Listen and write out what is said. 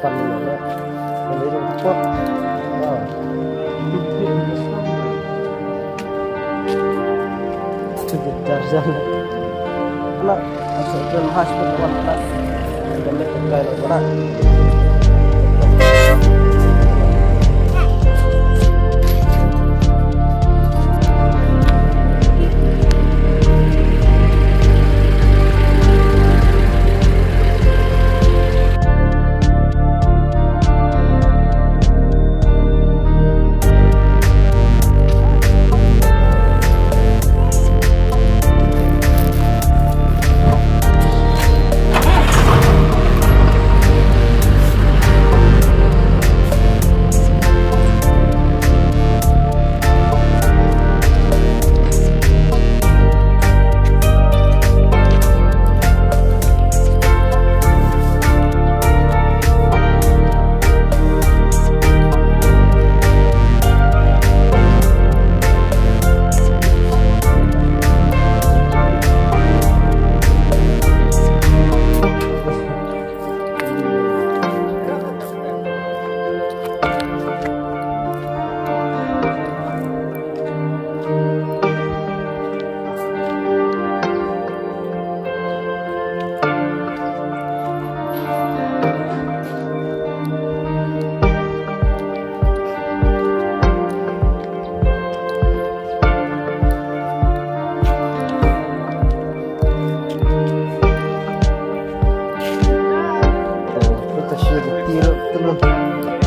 Panino, a little pot. To the Tarzan. Look, that's a good hospital one plus. The little guy of that. Kita share the tiro,